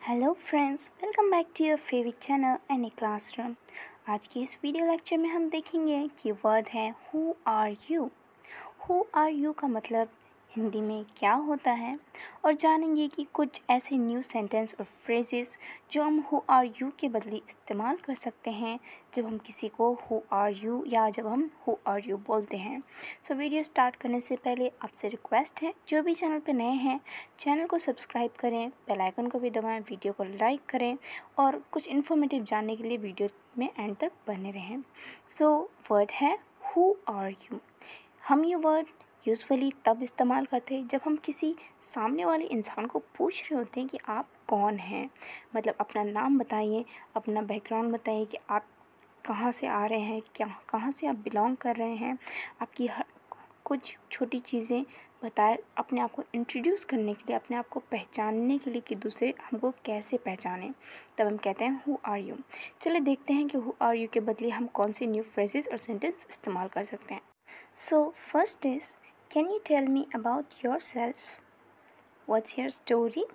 Hello friends, welcome back to your favourite channel any classroom. आज की इस video lecture में हम देखेंगे कि वर्ड है who are you. Who are you का मतलब हिंदी में क्या होता है और जानेंगे कि कुछ ऐसे न्यू सेंटेंस और फ्रेजेस जो हम हु आर यू के बदले इस्तेमाल कर सकते हैं जब हम किसी को हु आर यू या जब हम हु आर यू बोलते हैं। सो वीडियो स्टार्ट करने से पहले आपसे रिक्वेस्ट है, जो भी चैनल पे नए हैं चैनल को सब्सक्राइब करें, बेल आइकन को भी दबाएं, वीडियो को लाइक करें और कुछ इन्फॉर्मेटिव जानने के लिए वीडियो में एंड तक बने रहें। सो वर्ड है हु आर यू। हम ये वर्ड यूजुअली तब इस्तेमाल करते हैं जब हम किसी सामने वाले इंसान को पूछ रहे होते हैं कि आप कौन हैं। मतलब अपना नाम बताइए, अपना बैकग्राउंड बताइए कि आप कहाँ से आ रहे हैं, कहाँ से आप बिलोंग कर रहे हैं, आपकी कुछ छोटी चीज़ें बताए, अपने आप को इंट्रोड्यूस करने के लिए, अपने आप को पहचानने के लिए कि दूसरे हमको कैसे पहचाने, तब हम कहते हैं हु आर यू। चलिए देखते हैं कि हु आर यू के बदले हम कौन से न्यू फ्रेजेस और सेंटेंस इस्तेमाल कर सकते हैं। So first is, can you tell me about yourself? What's your story?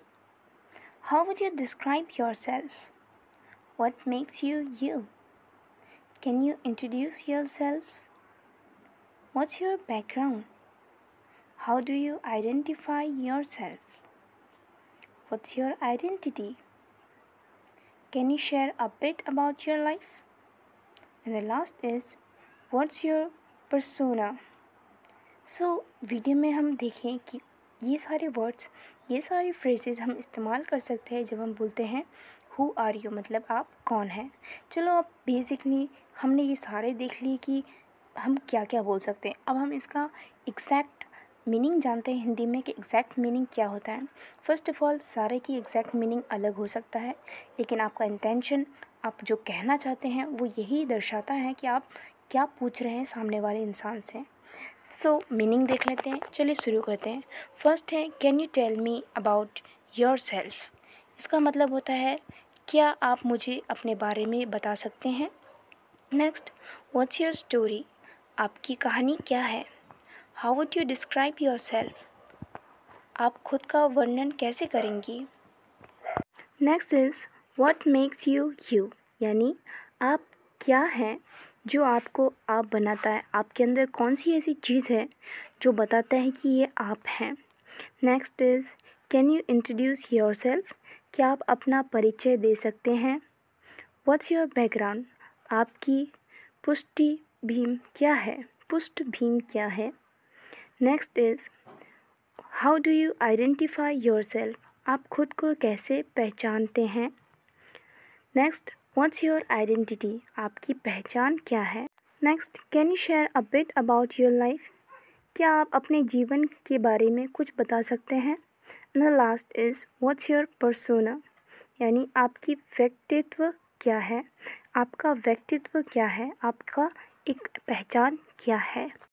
How would you describe yourself? What makes you you? Can you introduce yourself? What's your background? How do you identify yourself? What's your identity? Can you share a bit about your life? And the last is, what's your persona? So, video में हम देखें कि ये सारे words, ये सारी phrases हम इस्तेमाल कर सकते हैं जब हम बोलते हैं हु आर यू, मतलब आप कौन हैं। चलो अब बेसिकली हमने ये सारे देख लिए कि हम क्या क्या बोल सकते हैं। अब हम इसका एग्जैक्ट मीनिंग जानते हैं हिंदी में कि एग्जैक्ट मीनिंग क्या होता है। फ़र्स्ट ऑफ़ ऑल, सारे की एग्जैक्ट मीनिंग अलग हो सकता है, लेकिन आपका इंटेंशन, आप जो कहना चाहते हैं वो यही दर्शाता है कि आप क्या पूछ रहे हैं सामने वाले इंसान से। सो मीनिंग देख लेते हैं, चलिए शुरू करते हैं। फर्स्ट है, can you tell me about yourself. इसका मतलब होता है, क्या आप मुझे अपने बारे में बता सकते हैं। Next, what's your story. आपकी कहानी क्या है। How would you describe yourself. आप खुद का वर्णन कैसे करेंगी। Next is, what makes you you, यानी आप क्या हैं जो आपको आप बनाता है। आपके अंदर कौन सी ऐसी चीज़ है जो बताता है कि ये आप हैं। Next is, can you introduce yourself. क्या आप अपना परिचय दे सकते हैं। What's your background. आपकी पृष्ठभूमि क्या है, पृष्ठभूमि क्या है। Next is, how do you identify yourself. आप खुद को कैसे पहचानते हैं। Next, what's your identity. आपकी पहचान क्या है। Next, can you share a bit about your life. क्या आप अपने जीवन के बारे में कुछ बता सकते हैं। And the last is, what's your persona, यानी आपकी व्यक्तित्व क्या है, आपका व्यक्तित्व क्या है, आपका एक पहचान क्या है।